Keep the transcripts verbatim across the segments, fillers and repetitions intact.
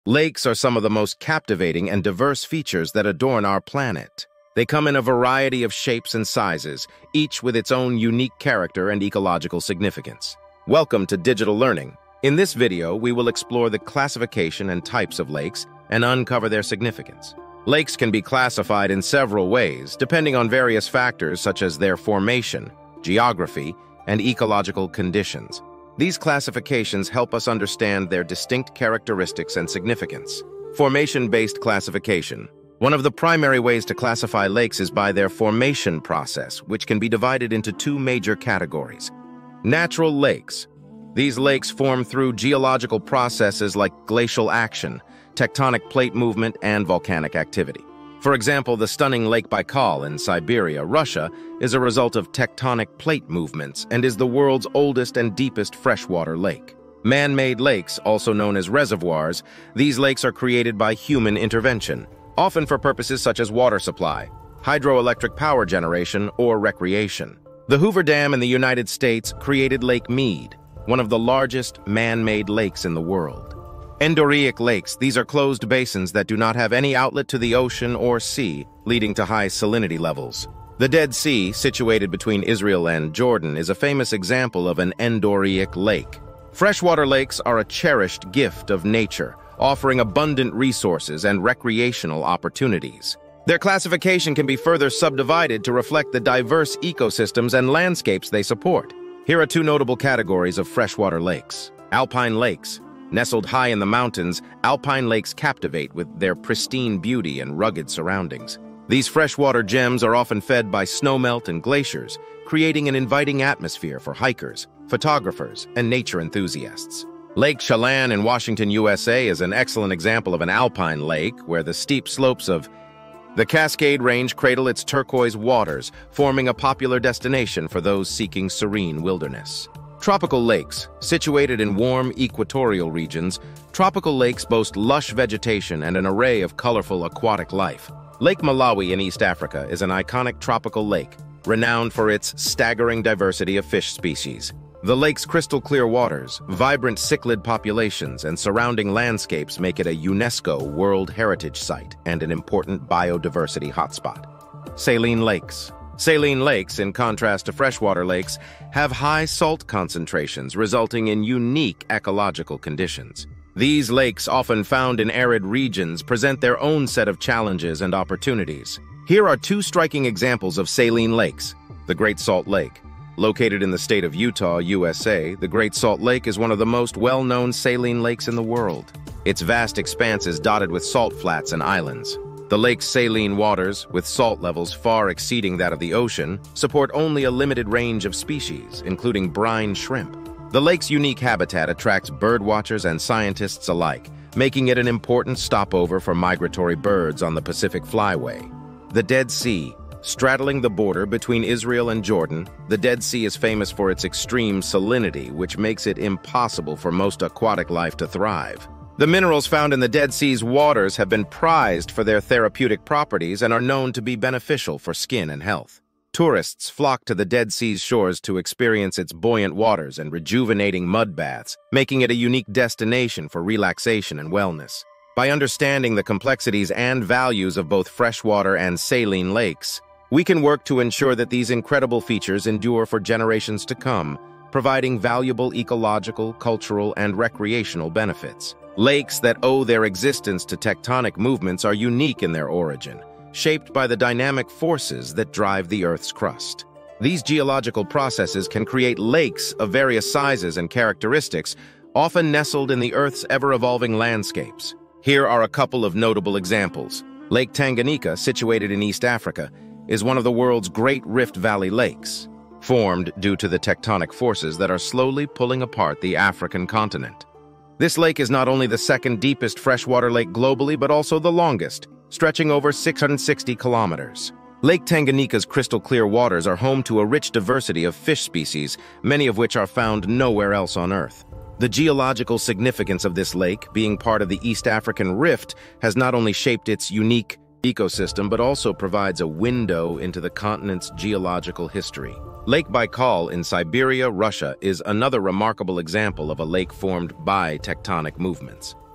Lakes are some of the most captivating and diverse features that adorn our planet. They come in a variety of shapes and sizes, each with its own unique character and ecological significance. Welcome to Digital Learning. In this video, we will explore the classification and types of lakes and uncover their significance. Lakes can be classified in several ways, depending on various factors such as their formation, geography, and ecological conditions. These classifications help us understand their distinct characteristics and significance. Formation-based classification. One of the primary ways to classify lakes is by their formation process, which can be divided into two major categories. Natural lakes. These lakes form through geological processes like glacial action, tectonic plate movement, and volcanic activity. For example, the stunning Lake Baikal in Siberia, Russia, is a result of tectonic plate movements and is the world's oldest and deepest freshwater lake. Man-made lakes, also known as reservoirs, these lakes are created by human intervention, often for purposes such as water supply, hydroelectric power generation, or recreation. The Hoover Dam in the United States created Lake Mead, one of the largest man-made lakes in the world. Endorheic lakes, these are closed basins that do not have any outlet to the ocean or sea, leading to high salinity levels. The Dead Sea, situated between Israel and Jordan, is a famous example of an endorheic lake. Freshwater lakes are a cherished gift of nature, offering abundant resources and recreational opportunities. Their classification can be further subdivided to reflect the diverse ecosystems and landscapes they support. Here are two notable categories of freshwater lakes. Alpine lakes. Nestled high in the mountains, alpine lakes captivate with their pristine beauty and rugged surroundings. These freshwater gems are often fed by snowmelt and glaciers, creating an inviting atmosphere for hikers, photographers, and nature enthusiasts. Lake Chelan in Washington, U S A is an excellent example of an alpine lake where the steep slopes of the Cascade Range cradle its turquoise waters, forming a popular destination for those seeking serene wilderness. Tropical lakes. Situated in warm equatorial regions, tropical lakes boast lush vegetation and an array of colorful aquatic life. Lake Malawi in East Africa is an iconic tropical lake, renowned for its staggering diversity of fish species. The lake's crystal-clear waters, vibrant cichlid populations, and surrounding landscapes make it a UNESCO World Heritage Site and an important biodiversity hotspot. Saline lakes. Saline lakes, in contrast to freshwater lakes, have high salt concentrations, resulting in unique ecological conditions. These lakes, often found in arid regions, present their own set of challenges and opportunities. Here are two striking examples of saline lakes. The Great Salt Lake. Located in the state of Utah, U S A, the Great Salt Lake is one of the most well-known saline lakes in the world. Its vast expanse is dotted with salt flats and islands. The lake's saline waters, with salt levels far exceeding that of the ocean, support only a limited range of species, including brine shrimp. The lake's unique habitat attracts birdwatchers and scientists alike, making it an important stopover for migratory birds on the Pacific Flyway. The Dead Sea. Straddling the border between Israel and Jordan, the Dead Sea is famous for its extreme salinity, which makes it impossible for most aquatic life to thrive. The minerals found in the Dead Sea's waters have been prized for their therapeutic properties and are known to be beneficial for skin and health. Tourists flock to the Dead Sea's shores to experience its buoyant waters and rejuvenating mud baths, making it a unique destination for relaxation and wellness. By understanding the complexities and values of both freshwater and saline lakes, we can work to ensure that these incredible features endure for generations to come, providing valuable ecological, cultural, and recreational benefits. Lakes that owe their existence to tectonic movements are unique in their origin, shaped by the dynamic forces that drive the Earth's crust. These geological processes can create lakes of various sizes and characteristics, often nestled in the Earth's ever-evolving landscapes. Here are a couple of notable examples. Lake Tanganyika, situated in East Africa, is one of the world's great Rift Valley lakes, formed due to the tectonic forces that are slowly pulling apart the African continent. This lake is not only the second deepest freshwater lake globally, but also the longest, stretching over six hundred sixty kilometers. Lake Tanganyika's crystal-clear waters are home to a rich diversity of fish species, many of which are found nowhere else on Earth. The geological significance of this lake, being part of the East African Rift, has not only shaped its unique ecosystem, but also provides a window into the continent's geological history. Lake Baikal in Siberia, Russia, is another remarkable example of a lake formed by tectonic movements.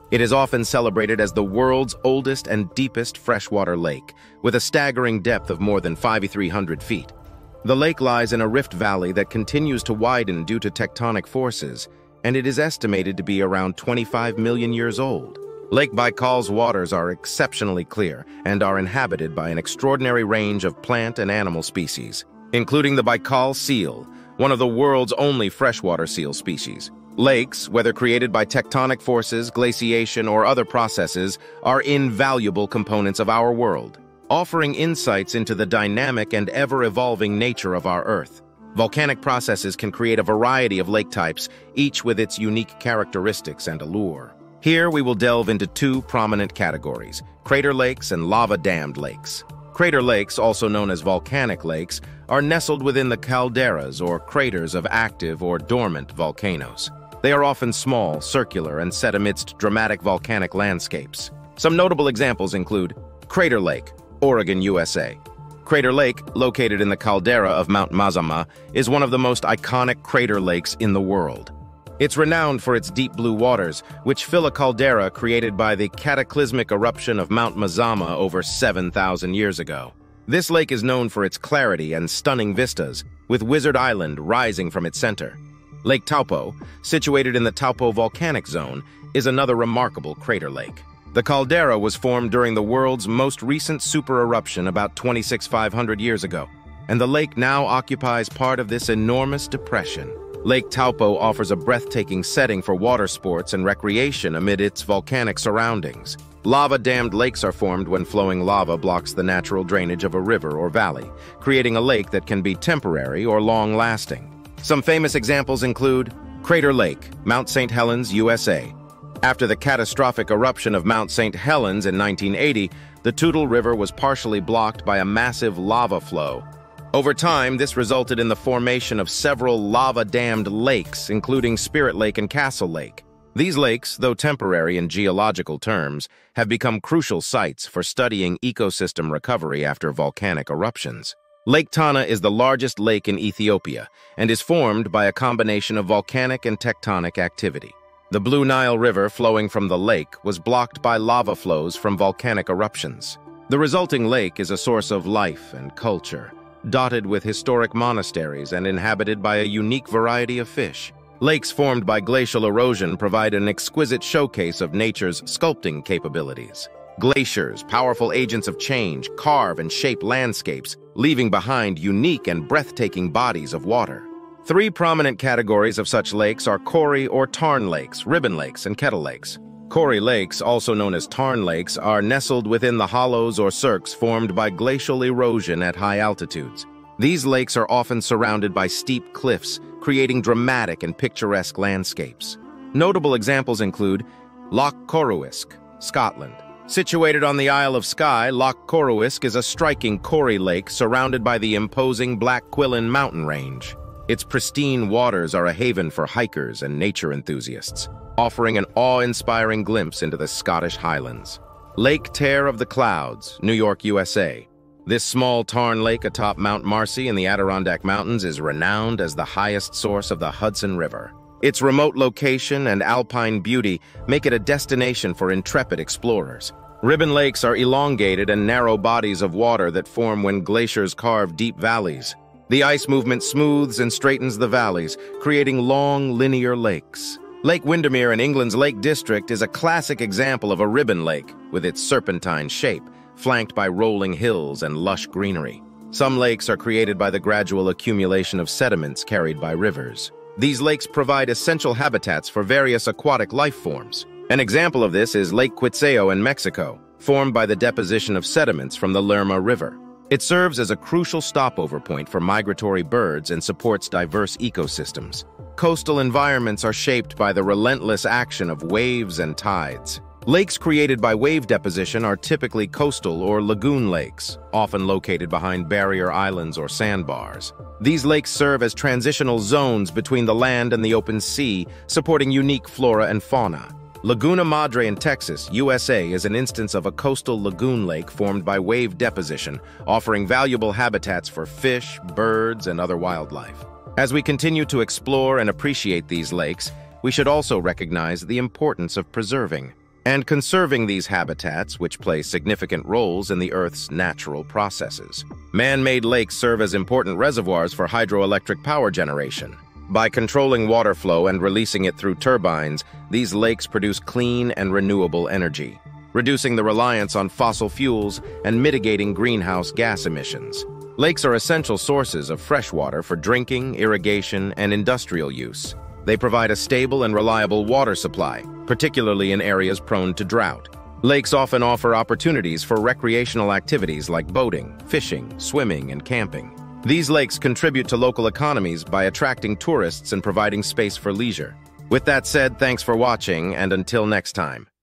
It is often celebrated as the world's oldest and deepest freshwater lake, with a staggering depth of more than five thousand three hundred feet. The lake lies in a rift valley that continues to widen due to tectonic forces, and it is estimated to be around twenty-five million years old. Lake Baikal's waters are exceptionally clear and are inhabited by an extraordinary range of plant and animal species, including the Baikal seal, one of the world's only freshwater seal species. Lakes, whether created by tectonic forces, glaciation, or other processes, are invaluable components of our world, offering insights into the dynamic and ever-evolving nature of our Earth. Volcanic processes can create a variety of lake types, each with its unique characteristics and allure. Here we will delve into two prominent categories: crater lakes and lava-dammed lakes. Crater lakes, also known as volcanic lakes, are nestled within the calderas or craters of active or dormant volcanoes. They are often small, circular, and set amidst dramatic volcanic landscapes. Some notable examples include Crater Lake, Oregon, U S A. Crater Lake, located in the caldera of Mount Mazama, is one of the most iconic crater lakes in the world. It's renowned for its deep blue waters, which fill a caldera created by the cataclysmic eruption of Mount Mazama over seven thousand years ago. This lake is known for its clarity and stunning vistas, with Wizard Island rising from its center. Lake Taupo, situated in the Taupo volcanic zone, is another remarkable crater lake. The caldera was formed during the world's most recent supereruption about twenty-six thousand five hundred years ago, and the lake now occupies part of this enormous depression. Lake Taupo offers a breathtaking setting for water sports and recreation amid its volcanic surroundings. Lava-dammed lakes are formed when flowing lava blocks the natural drainage of a river or valley, creating a lake that can be temporary or long-lasting. Some famous examples include Crater Lake, Mount Saint Helens, U S A. After the catastrophic eruption of Mount Saint Helens in nineteen eighty, the Toutle River was partially blocked by a massive lava flow. Over time, this resulted in the formation of several lava-dammed lakes, including Spirit Lake and Castle Lake. These lakes, though temporary in geological terms, have become crucial sites for studying ecosystem recovery after volcanic eruptions. Lake Tana is the largest lake in Ethiopia and is formed by a combination of volcanic and tectonic activity. The Blue Nile River flowing from the lake was blocked by lava flows from volcanic eruptions. The resulting lake is a source of life and culture, dotted with historic monasteries and inhabited by a unique variety of fish. Lakes formed by glacial erosion provide an exquisite showcase of nature's sculpting capabilities. Glaciers, powerful agents of change, carve and shape landscapes, leaving behind unique and breathtaking bodies of water. Three prominent categories of such lakes are Corey or Tarn lakes, Ribbon lakes, and Kettle lakes. Corey lakes, also known as Tarn lakes, are nestled within the hollows or cirques formed by glacial erosion at high altitudes. These lakes are often surrounded by steep cliffs, creating dramatic and picturesque landscapes. Notable examples include Loch Corruisk, Scotland. Situated on the Isle of Skye, Loch Corruisk is a striking Corey lake surrounded by the imposing Black Quillan mountain range. Its pristine waters are a haven for hikers and nature enthusiasts, offering an awe-inspiring glimpse into the Scottish Highlands. Lake Terre of the Clouds, New York, U S A. This small tarn lake atop Mount Marcy in the Adirondack Mountains is renowned as the highest source of the Hudson River. Its remote location and alpine beauty make it a destination for intrepid explorers. Ribbon lakes are elongated and narrow bodies of water that form when glaciers carve deep valleys. The ice movement smooths and straightens the valleys, creating long, linear lakes. Lake Windermere in England's Lake District is a classic example of a ribbon lake, with its serpentine shape, flanked by rolling hills and lush greenery. Some lakes are created by the gradual accumulation of sediments carried by rivers. These lakes provide essential habitats for various aquatic life forms. An example of this is Lake Quetzeo in Mexico, formed by the deposition of sediments from the Lerma River. It serves as a crucial stopover point for migratory birds and supports diverse ecosystems. Coastal environments are shaped by the relentless action of waves and tides. Lakes created by wave deposition are typically coastal or lagoon lakes, often located behind barrier islands or sandbars. These lakes serve as transitional zones between the land and the open sea, supporting unique flora and fauna. Laguna Madre in Texas, U S A is an instance of a coastal lagoon lake formed by wave deposition, offering valuable habitats for fish, birds, and other wildlife. As we continue to explore and appreciate these lakes, we should also recognize the importance of preserving. and conserving these habitats, which play significant roles in the Earth's natural processes. Man-made lakes serve as important reservoirs for hydroelectric power generation. By controlling water flow and releasing it through turbines, these lakes produce clean and renewable energy, reducing the reliance on fossil fuels and mitigating greenhouse gas emissions. Lakes are essential sources of fresh water for drinking, irrigation, and industrial use. They provide a stable and reliable water supply, particularly in areas prone to drought. Lakes often offer opportunities for recreational activities like boating, fishing, swimming, and camping. These lakes contribute to local economies by attracting tourists and providing space for leisure. With that said, thanks for watching, and until next time.